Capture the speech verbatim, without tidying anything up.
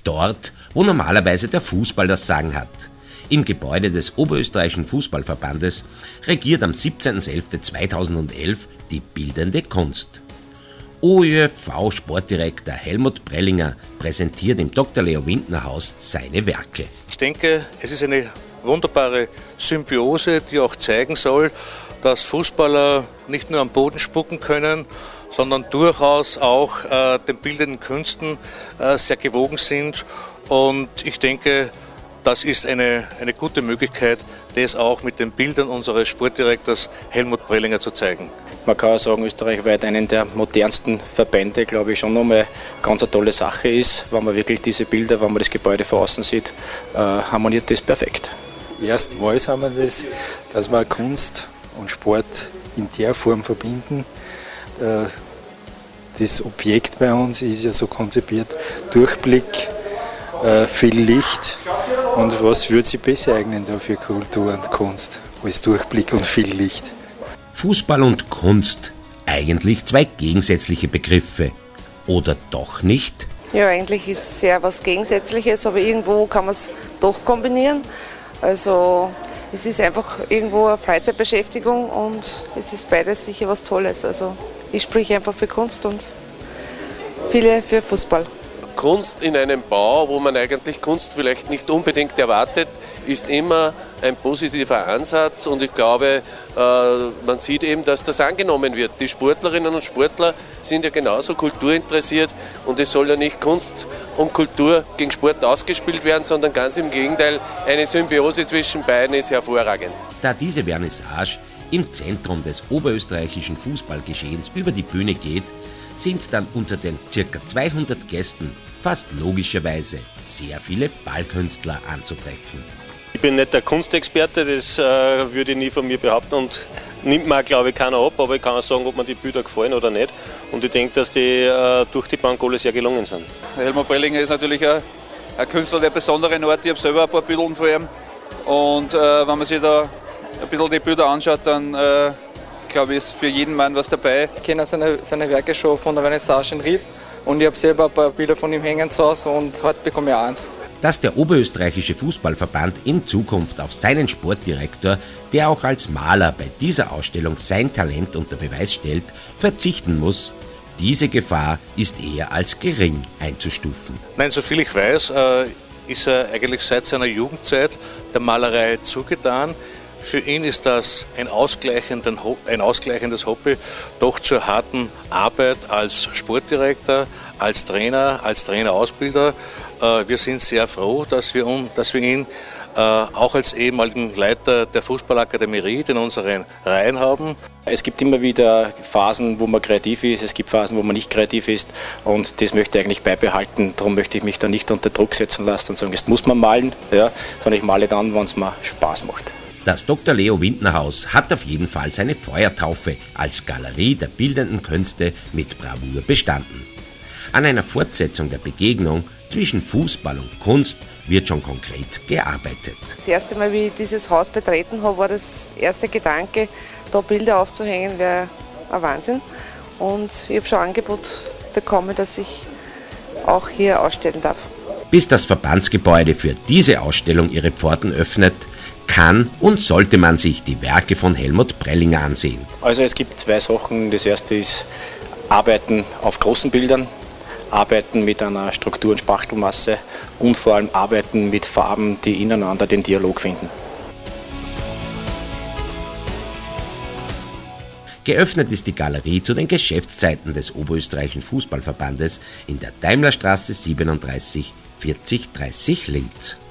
Dort, wo normalerweise der Fußball das Sagen hat. Im Gebäude des Oberösterreichischen Fußballverbandes regiert am siebzehnten elften zweitausendelf die bildende Kunst. O Ö V-Sportdirektor Helmut Prellinger präsentiert im Doktor Leo Windner Haus seine Werke. Ich denke, es ist eine wunderbare Symbiose, die auch zeigen soll, dass Fußballer nicht nur am Boden spucken können, sondern durchaus auch äh, den bildenden Künsten äh, sehr gewogen sind. Und ich denke, das ist eine, eine gute Möglichkeit, das auch mit den Bildern unseres Sportdirektors Helmut Prellinger zu zeigen. Man kann auch sagen, österreichweit einen der modernsten Verbände, glaube ich, schon nochmal eine ganz eine tolle Sache ist, wenn man wirklich diese Bilder, wenn man das Gebäude von außen sieht, äh, harmoniert das perfekt. Erstmals haben wir das, dass wir Kunst und Sport in der Form verbinden. Das Objekt bei uns ist ja so konzipiert, Durchblick, viel Licht. Und was würde sich besser eignen da für Kultur und Kunst als Durchblick und viel Licht? Fußball und Kunst, eigentlich zwei gegensätzliche Begriffe. Oder doch nicht? Ja, eigentlich ist es sehr was Gegensätzliches, aber irgendwo kann man es doch kombinieren. Also es ist einfach irgendwo eine Freizeitbeschäftigung und es ist beides sicher was Tolles. Also ich spreche einfach für Kunst und viele für Fußball. Kunst in einem Bau, wo man eigentlich Kunst vielleicht nicht unbedingt erwartet, ist immer ein positiver Ansatz und ich glaube, man sieht eben, dass das angenommen wird. Die Sportlerinnen und Sportler sind ja genauso kulturinteressiert und es soll ja nicht Kunst und Kultur gegen Sport ausgespielt werden, sondern ganz im Gegenteil, eine Symbiose zwischen beiden ist hervorragend. Da diese Vernissage im Zentrum des oberösterreichischen Fußballgeschehens über die Bühne geht, sind dann unter den ca. zweihundert Gästen fast logischerweise sehr viele Ballkünstler anzutreffen. Ich bin nicht der Kunstexperte, das äh, würde ich nie von mir behaupten und nimmt mir, glaube ich, keiner ab, aber ich kann auch sagen, ob mir die Bilder gefallen oder nicht. Und ich denke, dass die äh, durch die Bank alle sehr gelungen sind. Helmut Prellinger ist natürlich ein, ein Künstler der besonderen Art. Ich habe selber ein paar Bilder von ihm. Und äh, wenn man sich da ein bisschen die Bilder anschaut, dann äh, glaube ich, ist für jeden Mann was dabei. Ich kenne seine, seine Werke schon von der Vernissage in Ried und ich habe selber ein paar Bilder von ihm hängen zu Hause und heute bekomme ich auch eins. Dass der Oberösterreichische Fußballverband in Zukunft auf seinen Sportdirektor, der auch als Maler bei dieser Ausstellung sein Talent unter Beweis stellt, verzichten muss, diese Gefahr ist eher als gering einzustufen. Nein, soviel ich weiß, äh, ist er eigentlich seit seiner Jugendzeit der Malerei zugetan. Für ihn ist das ein, ein ausgleichendes Hobby, doch zur harten Arbeit als Sportdirektor, als Trainer, als Trainerausbilder. Wir sind sehr froh, dass wir, dass wir ihn auch als ehemaligen Leiter der Fußballakademie Ried in unseren Reihen haben. Es gibt immer wieder Phasen, wo man kreativ ist, es gibt Phasen, wo man nicht kreativ ist und das möchte ich eigentlich beibehalten. Darum möchte ich mich da nicht unter Druck setzen lassen und sagen, jetzt muss man malen, ja, sondern ich male dann, wenn es mir Spaß macht. Das Doktor Leo Windner Haus hat auf jeden Fall seine Feuertaufe als Galerie der bildenden Künste mit Bravour bestanden. An einer Fortsetzung der Begegnung zwischen Fußball und Kunst wird schon konkret gearbeitet. Das erste Mal, wie ich dieses Haus betreten habe, war das erste Gedanke, da Bilder aufzuhängen, wäre ein Wahnsinn. Und ich habe schon ein Angebot bekommen, dass ich auch hier ausstellen darf. Bis das Verbandsgebäude für diese Ausstellung ihre Pforten öffnet, kann und sollte man sich die Werke von Helmut Prellinger ansehen. Also es gibt zwei Sachen. Das erste ist Arbeiten auf großen Bildern, Arbeiten mit einer Struktur- und Spachtelmasse und vor allem Arbeiten mit Farben, die ineinander den Dialog finden. Geöffnet ist die Galerie zu den Geschäftszeiten des Oberösterreichischen Fußballverbandes in der Daimlerstraße siebenunddreißig vierzig dreißig Linz.